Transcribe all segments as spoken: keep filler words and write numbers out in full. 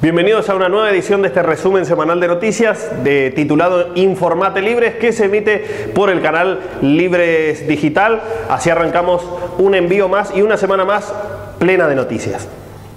Bienvenidos a una nueva edición de este resumen semanal de noticias de, titulado Informate Libres, que se emite por el canal Libres Digital. Así arrancamos un envío más y una semana más plena de noticias.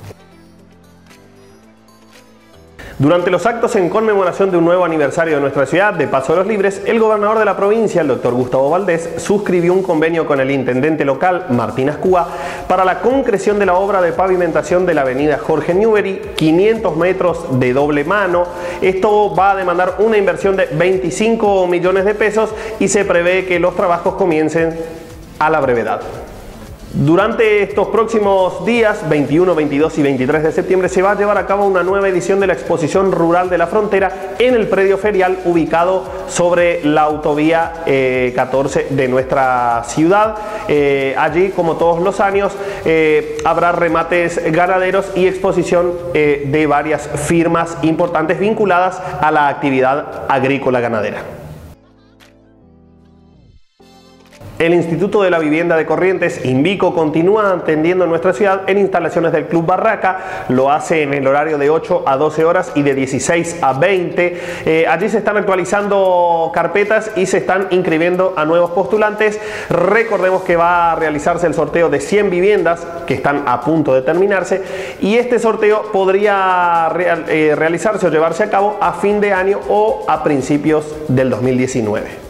Durante los actos en conmemoración de un nuevo aniversario de nuestra ciudad, de Paso de los Libres, el gobernador de la provincia, el doctor Gustavo Valdés, suscribió un convenio con el intendente local, Martín Ascúa, para la concreción de la obra de pavimentación de la avenida Jorge Newbery, quinientos metros de doble mano. Esto va a demandar una inversión de veinticinco millones de pesos y se prevé que los trabajos comiencen a la brevedad. Durante estos próximos días, veintiuno, veintidós y veintitrés de septiembre, se va a llevar a cabo una nueva edición de la Exposición Rural de la Frontera en el predio ferial ubicado sobre la autovía eh, catorce de nuestra ciudad. Eh, allí, como todos los años, eh, habrá remates ganaderos y exposición eh, de varias firmas importantes vinculadas a la actividad agrícola ganadera. El Instituto de la Vivienda de Corrientes, INVICO, continúa atendiendo en nuestra ciudad en instalaciones del Club Barraca. Lo hace en el horario de ocho a doce horas y de dieciséis a veinte. Eh, allí se están actualizando carpetas y se están inscribiendo a nuevos postulantes. Recordemos que va a realizarse el sorteo de cien viviendas que están a punto de terminarse, y este sorteo podría real, eh, realizarse o llevarse a cabo a fin de año o a principios del dos mil diecinueve.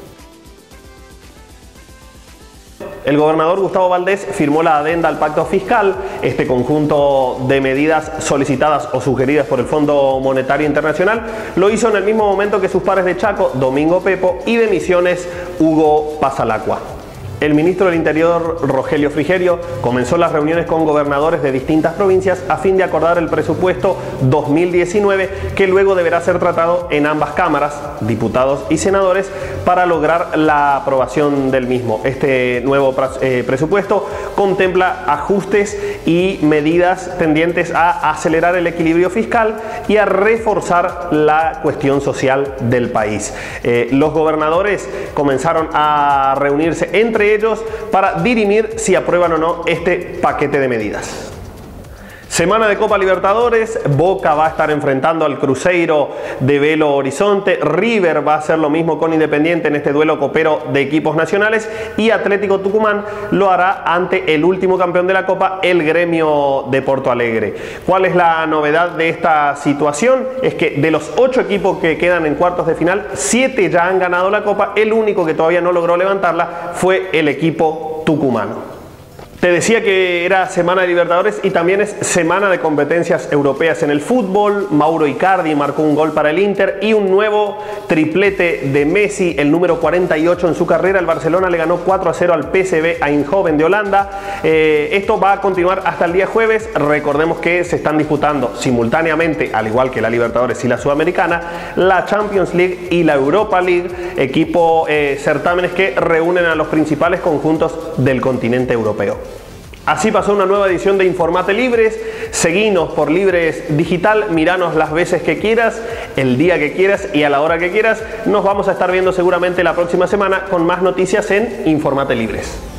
El gobernador Gustavo Valdés firmó la adenda al pacto fiscal, este conjunto de medidas solicitadas o sugeridas por el Fondo Monetario Internacional. Lo hizo en el mismo momento que sus pares de Chaco, Domingo Pepo, y de Misiones, Hugo Pasalacqua. El ministro del Interior, Rogelio Frigerio, comenzó las reuniones con gobernadores de distintas provincias a fin de acordar el presupuesto dos mil diecinueve, que luego deberá ser tratado en ambas cámaras, diputados y senadores, para lograr la aprobación del mismo. Este nuevo eh, presupuesto contempla ajustes y medidas tendientes a acelerar el equilibrio fiscal y a reforzar la cuestión social del país. Eh, los gobernadores comenzaron a reunirse entre ellos para dirimir si aprueban o no este paquete de medidas. Semana de Copa Libertadores, Boca va a estar enfrentando al Cruzeiro de Belo Horizonte, River va a hacer lo mismo con Independiente en este duelo copero de equipos nacionales, y Atlético Tucumán lo hará ante el último campeón de la Copa, el Gremio de Porto Alegre. ¿Cuál es la novedad de esta situación? Es que de los ocho equipos que quedan en cuartos de final, siete ya han ganado la Copa, el único que todavía no logró levantarla fue el equipo tucumano. Te decía que era semana de Libertadores y también es semana de competencias europeas en el fútbol. Mauro Icardi marcó un gol para el Inter y un nuevo triplete de Messi, el número cuarenta y ocho en su carrera. El Barcelona le ganó cuatro a cero al P S V Eindhoven de Holanda. Eh, esto va a continuar hasta el día jueves. Recordemos que se están disputando simultáneamente, al igual que la Libertadores y la Sudamericana, la Champions League y la Europa League, equipo eh, certámenes que reúnen a los principales conjuntos del continente europeo. Así pasó una nueva edición de Informate Libres. Seguinos por Libres Digital, miranos las veces que quieras, el día que quieras y a la hora que quieras. Nos vamos a estar viendo seguramente la próxima semana con más noticias en Informate Libres.